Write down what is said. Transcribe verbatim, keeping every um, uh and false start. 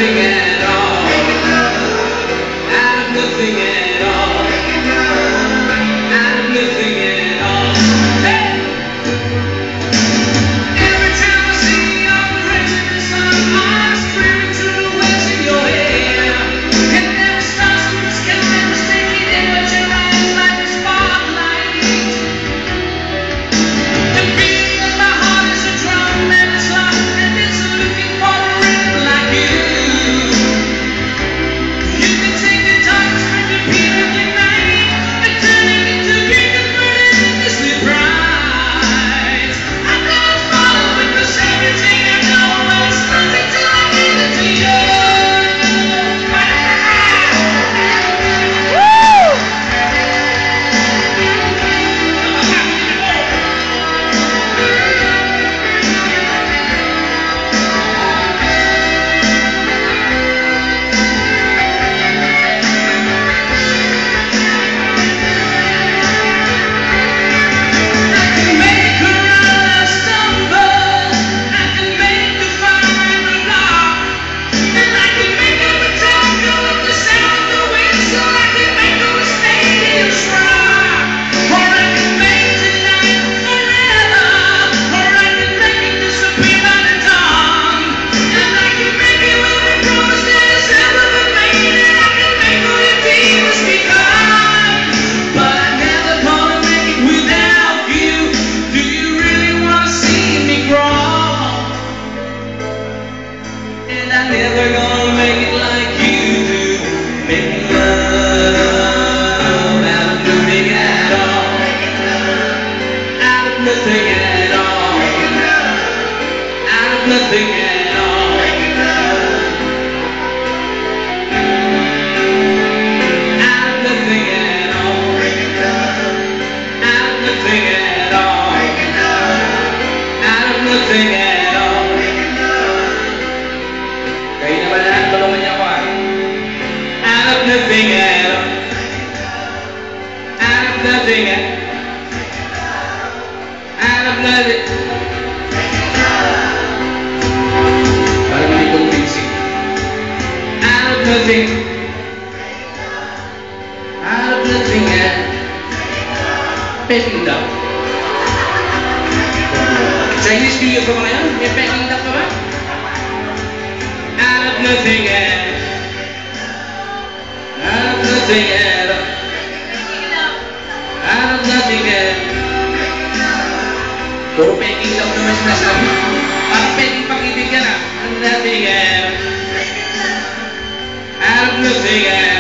nothing at all. Out of nothing at all. Out of nothing at all. Hey! Every time I see your face in the sun, I'm screaming to the west in your hair. And every star's in the sky is taking in what your eyes like a spotlight. The beat of my heart is a drum and it's lost and it's looking for a rhythm like you. You can take the darkness from the beat of the night and turn it into green and burn it endlessly bright. I can't follow because everything I know is nothing till I give it to you. I can make her run and stumble. I can make her find the lock. And I can make her pretend to with the sound of the whistle. I can make her a stadium rock. Or I can make tonight forever. Or I can make it disappear by the dawn. And I can make it with a promise that has ever been made. And I can make all your demons be gone. But I never gonna make it without you. Do you really wanna see me grow? And I'm never gonna make it like you do. Make love out of nothing at all. Out of nothing at all. Out of nothing at all. Out of nothing at all. Out of nothing at all. Out of nothing at all. Kayo naman lahat, tulungan niyo ako ah. Out of nothing at all. Out of nothing at all. Out of nothing. Parang hindi convincing. Out of nothing. Out of nothing at all. Peking daw. Chinese New Year pa ba ngayon? May peking daw ka ba? Out of nothing at all. Out of nothing at all. Out of nothing at all. Puro peking daw naman sinasabi. Parang peking pag-ibig ka na. Out of nothing at all. Out of nothing at all.